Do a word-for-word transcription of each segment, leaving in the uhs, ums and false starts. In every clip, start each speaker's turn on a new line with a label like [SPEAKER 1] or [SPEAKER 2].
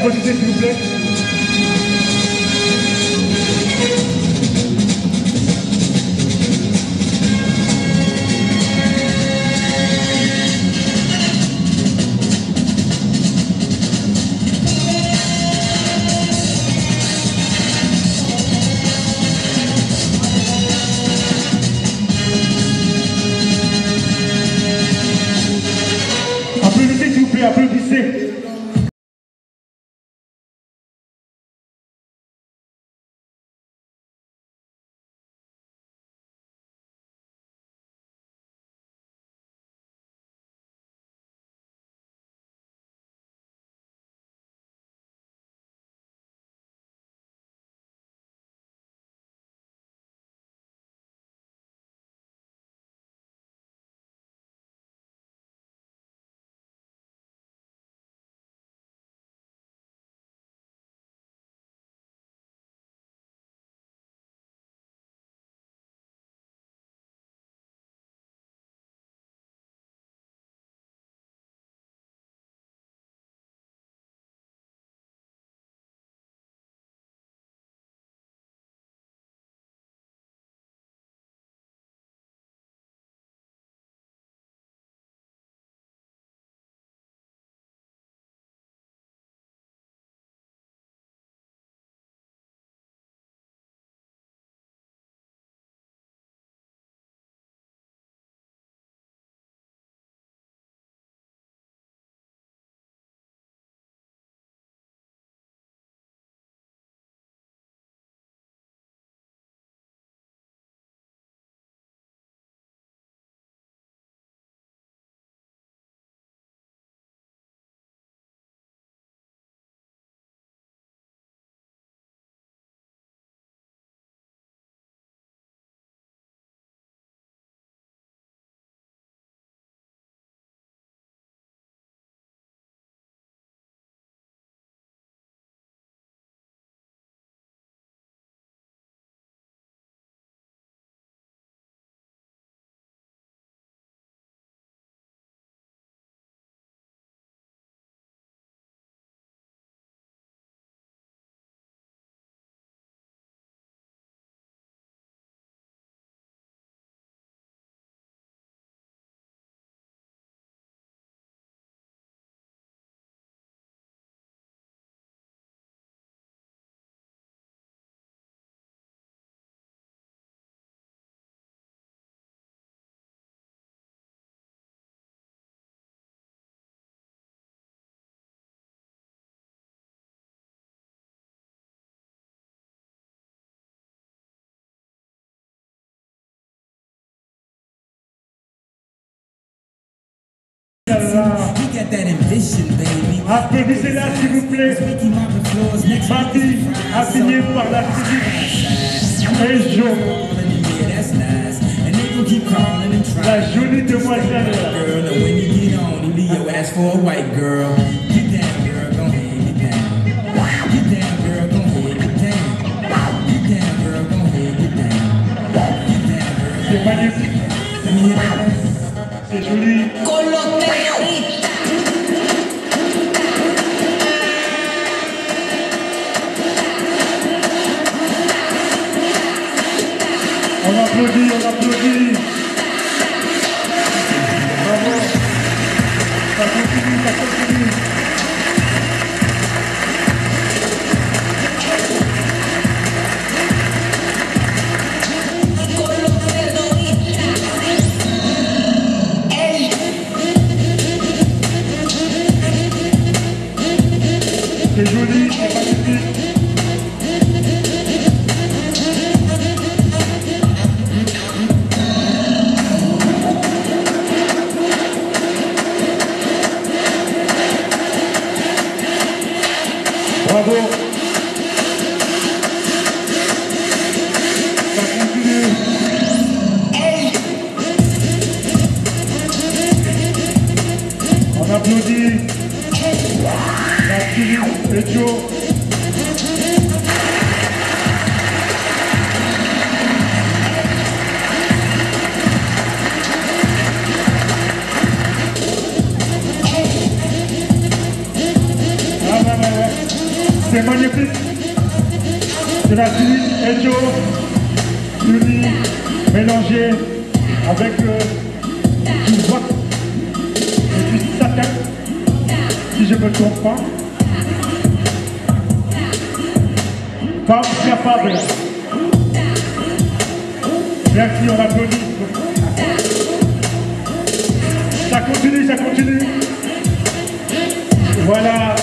[SPEAKER 1] applaudissez s'il vous plaît. Applaudissez s'il vous plaît, applaudissez. Applaudissez-la s'il vous plaît. Bâti, assigné par la région. La jolie demoiselle. C'est magnifique. C'est joli. On applaudit, on applaudit. Bravo. Ça continue, ça continue. C'est joli, c'est magnifique. C'est la styliste Ejo, unie, mélangée avec euh, du voix et du satin, si je ne me trompe pas. Femme capable. Merci, on applaudit. Ça continue, ça continue. Voilà.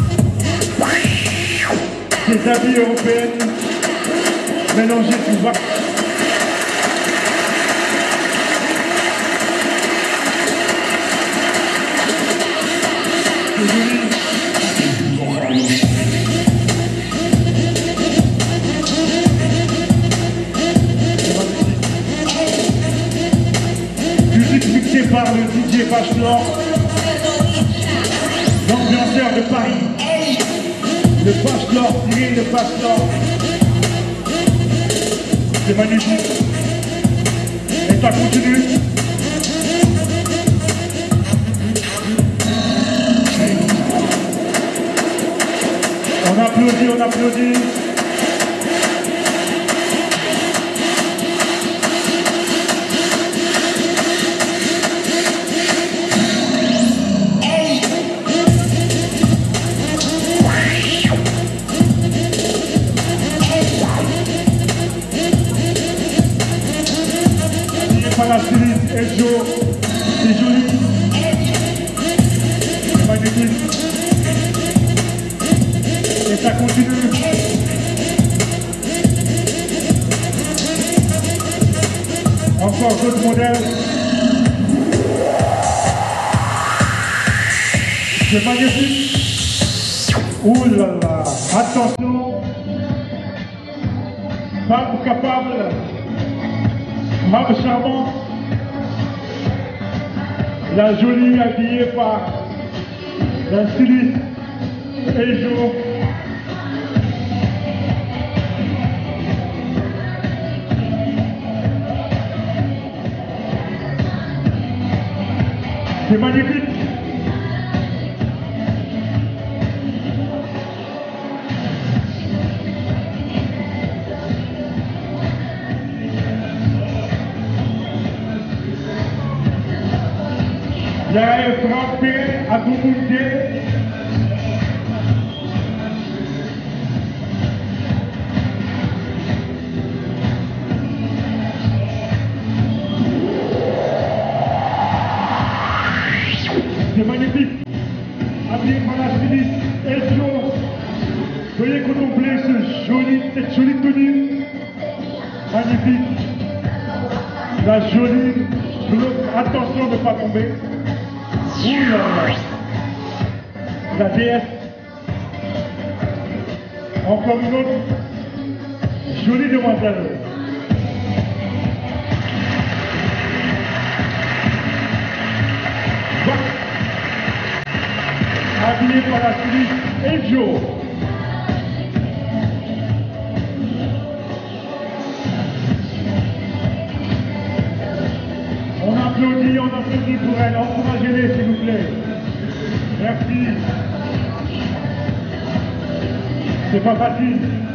[SPEAKER 1] Des habits européennes mélangés sous voix. C'est joli. Musique mixée par le D J Bachelor, l'ambianceur de Paris. Le Bachelor, tiré le Bachelor. C'est magnifique. Et ça continue. On applaudit, on applaudit. La styliste Ejo, c'est joli, c'est magnifique, et ça continue. Encore d'autres modèles, c'est magnifique. Ouh là là, attention, femme capable, femme charmante. La jolie habillée par la styliste Ejo. C'est magnifique. Il y a un frappé à Bouboudé. C'est magnifique. Habillé par la styliste Ejo. Veuillez contempler ce joli, cette jolie tenue. Magnifique. La jolie blouse. Attention de ne pas tomber. Ouh là là. La déesse. Encore une autre jolie demoiselle. Habillée par la styliste Ejo. On applaudit, on applaudit pour elle. Encouragez-les, s'il vous plaît. Merci. C'est pas facile.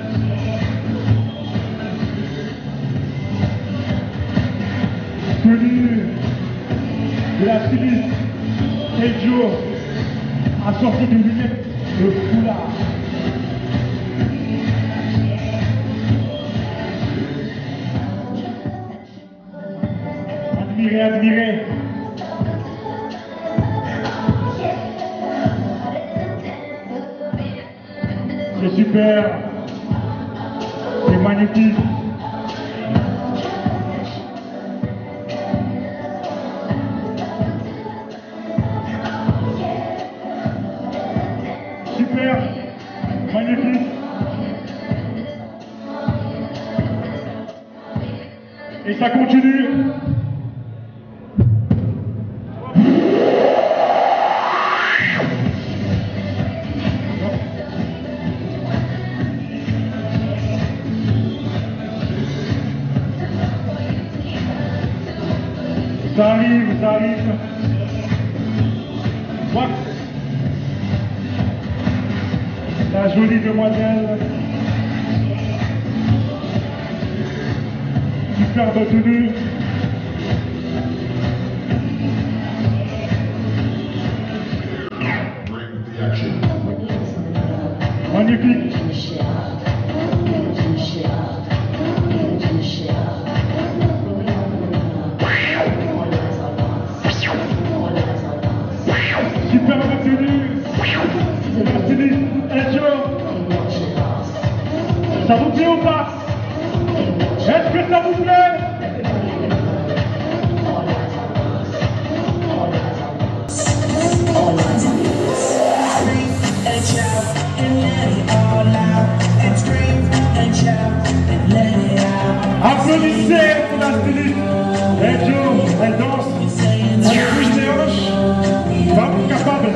[SPEAKER 1] Tenue de la styliste Ejo assortie de lunettes de foulard. Admirez, admirez. C'est super. C'est magnifique. Super. Magnifique. Et ça continue. Ça arrive, ça arrive. What? La jolie demoiselle. Super de tenue. Magnifique. Super de tenue. La styliste Enjo. Ça vous plaît ou pas? Est-ce que ça vous plaît? Applaudissez pour la styliste Enjo, elle danse, elle bouge les hanches, femme capable.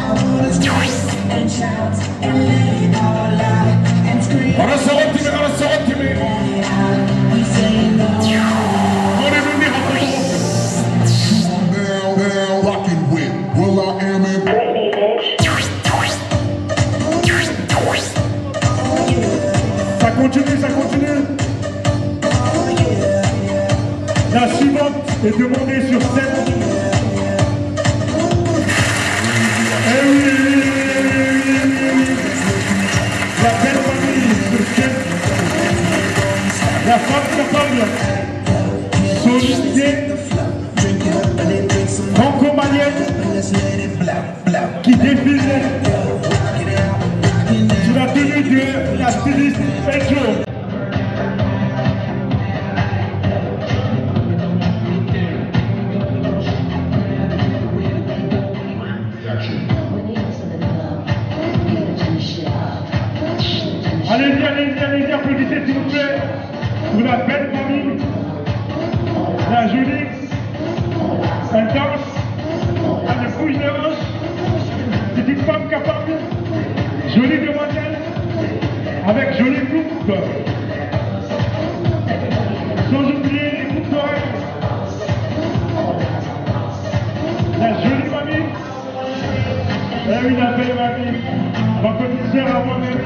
[SPEAKER 1] On a sorti, mais on a sorti, mais on est venu à
[SPEAKER 2] Now, now, rocking with Will I Am and
[SPEAKER 1] ça continue, ça continue. La suivante est demandée sur scène. Eh oui, oui, oui, oui, oui, oui. La belle famille sur scène. La femme capable. Solidité. Franco-malienne. Qui défile sous la tenue de la styliste Enjo. Allez-y, allez-y, allez-y, applaudissez s'il vous plaît pour la belle famille, la jolie, elle danse, elle bouge les hanches, c'est une femme capable, jolie demoiselle, avec jolie coupe, sans oublier les coupes d'oreilles, la jolie famille, eh oui, la belle famille, ma petite sœur à moi-même.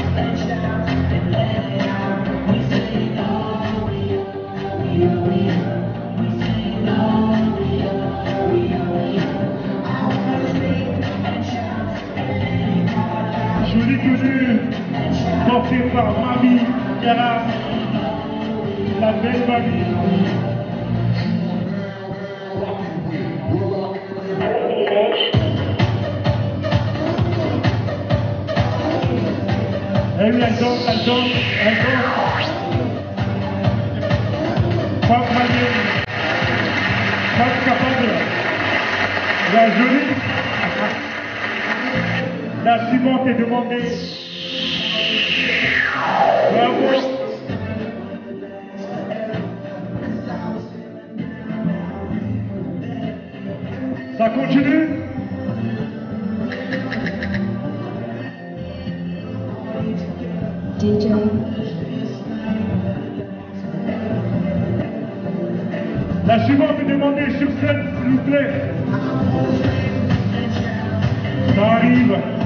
[SPEAKER 1] Jolie tenue portée par Mami Yara, la belle Mami. Eh oui, elle danse, elle danse, elle danse. Femme malienne, femme capable, la jolie. La suivante est demandée. Bravo. Ça continue.
[SPEAKER 3] D J.
[SPEAKER 1] La suivante est demandée sur scène, s'il vous plaît. Ça arrive.